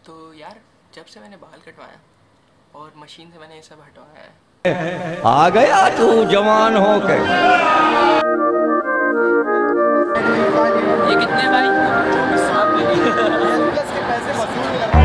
तो यार जब से मैंने बाल कटवाया और मशीन से मैंने ये सब हटवाया है, आ गया तू जवान हो के। ये कितने भाई? 24 के पैसे वसूल कर रहा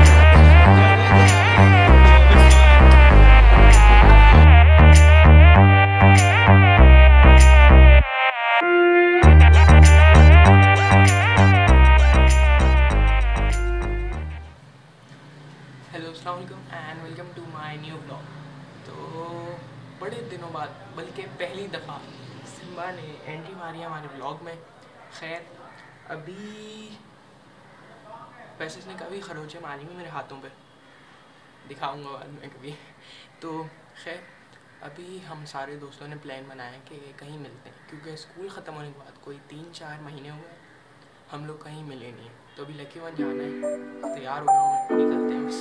हेलो अस्सलाम वालेकुम and welcome to my new blog. तो बड़े दिनों बाद, बल्कि पहली दफ़ा सिम्बा ने एंट्री मारी है हमारे ब्लॉग में। खैर अभी वैसे इसने कभी खरोचे मारी हुई मेरे हाथों पे, दिखाऊंगा बाद में कभी। तो खैर अभी हम सारे दोस्तों ने प्लान बनाया कि कहीं मिलते हैं, क्योंकि स्कूल ख़त्म होने के बाद कोई 3-4 महीने हुए हम लोग कहीं मिले नहीं हैं। तो अभी लकी वन जाना है, तैयार हो गया हूँ, निकलते हैं बस।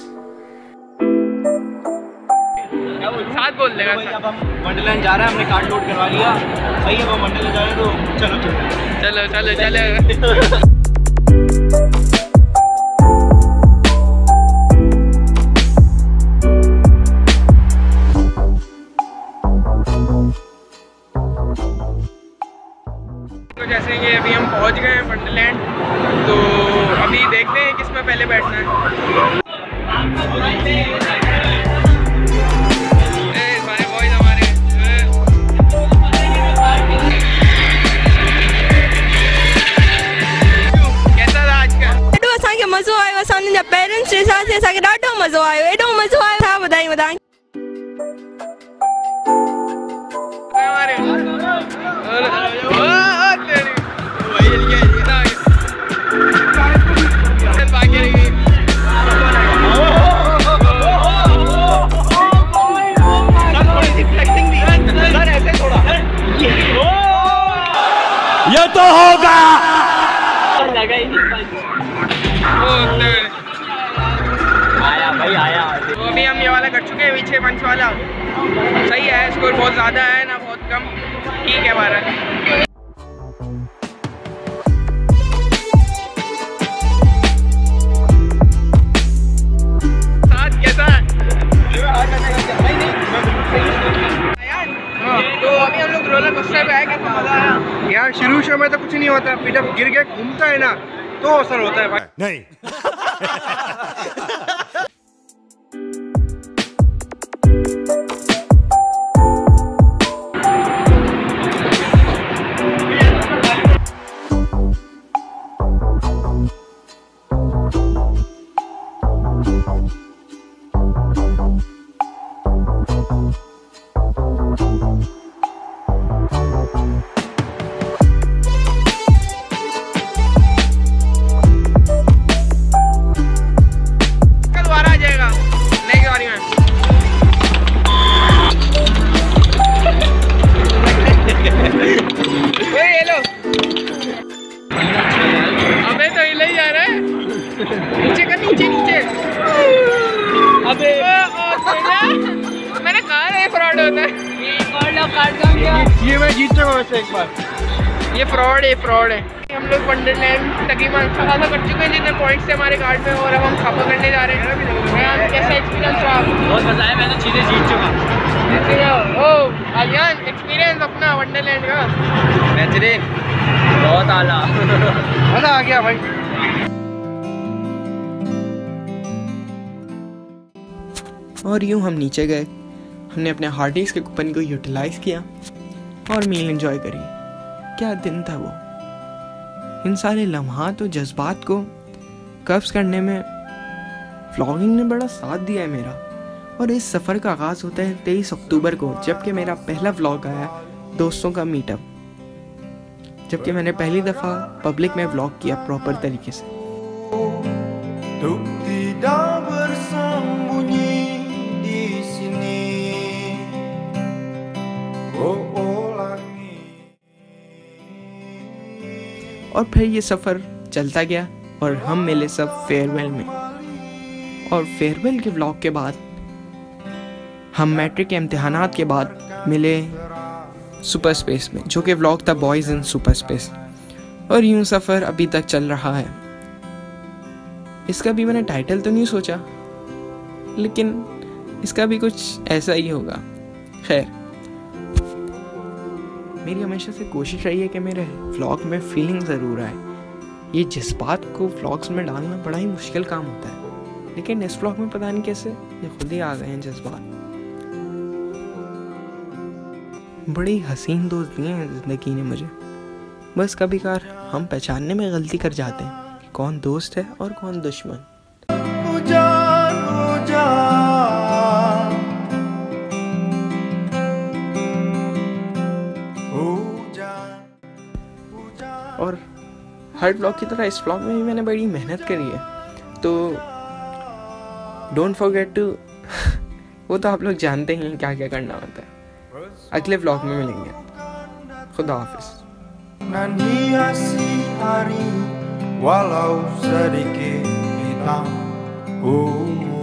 साथ बोल देगा भाई। अब हम वंडरलैंड जा रहे हैं, हमने कार्ड लोड करवा लिया। सही है, हम वंडरलैंड जा रहे हैं, तो चलो चलो चलो चलो। तो जैसे कि अभी हम पहुंच गए हैं वंडरलैंड, तो अभी देखते हैं किसमें पहले बैठना है। मज़ो आयो असांजा पेरेंट्स जे साथ असांखे ॾाढो मज़ो आयो, एॾो मज़ो आयो छा ॿुधायूं ॿुधायूं। ये तो होगा। आया भाई आया। तो अभी हम ये वाला कर चुके हैं, पीछे मंच वाला। सही है, स्कोर बहुत ज़्यादा है ना बहुत कम, ठीक है हमारा। साथ कैसा है? तो अभी हम लोग रोलर कोस्टर पे आए, कितना मज़ा आया यार। शुरू में तो कुछ नहीं होता, फिर जब गिर के घूमता है ना तो असर होता है भाई। नहीं मैंने कहा ये फ्रॉड होता है। ये मैं जीत चुका वैसे एक बार। ये फ्रॉड है। हम लोग वंडरलैंड तकरीबन अच्छा खासा कर चुके हैं जितने पॉइंट्स थे हमारे कार्ड में, और अब हम खापा करने जा रहे हैं। कैसा एक्सपीरियंस रहा? बहुत मजा आया, मैं तो चीज़ें जीत चुका। ओ आलियान, एक्सपीरियंस अपना वंडरलैंड का बेहतरीन, बहुत आला, मजा आ गया भाई। और यूँ हम नीचे गए, हमने अपने हार्डीज के कूपन को यूटिलाइज़ किया और मील एंजॉय करी। क्या दिन था वो। इन सारे लम्हात और जज्बात को कर्व्स करने में व्लॉगिंग ने बड़ा साथ दिया है मेरा। और इस सफ़र का आगाज़ होता है 23 अक्टूबर को, जबकि मेरा पहला व्लॉग आया दोस्तों का मीटअप, जबकि मैंने पहली दफ़ा पब्लिक में व्लॉग किया प्रॉपर तरीके से। और फिर ये सफ़र चलता गया और हम मिले सब फेयरवेल में। और फेयरवेल के व्लॉग के बाद हम मैट्रिक के इम्तिहानात के बाद मिले सुपर स्पेस में, जो कि व्लॉग था बॉयज़ इन सुपर स्पेस। और यूं सफ़र अभी तक चल रहा है। इसका भी मैंने टाइटल तो नहीं सोचा, लेकिन इसका भी कुछ ऐसा ही होगा। खैर, मेरी हमेशा से कोशिश रही है कि मेरे व्लॉग में फीलिंग ज़रूर आए। ये जज्बात को व्लॉग्स में डालना बड़ा ही मुश्किल काम होता है, लेकिन इस व्लॉग में पता नहीं कैसे ये खुद ही आ गए हैं जज्बात। बड़ी हसीन दोस्त दिए हैं ज़िंदगी ने मुझे, बस कभी कभार हम पहचानने में गलती कर जाते हैं कि कौन दोस्त है और कौन दुश्मन। और हर व्लॉग की तरह इस व्लॉग में भी मैंने बड़ी मेहनत करी है, तो डोंट फॉरगेट टू वो तो आप लोग जानते ही हैं क्या क्या करना होता है। अगले व्लॉग में मिलेंगे। खुदा हाफिज। Hiasi hari walau sedikit hitam.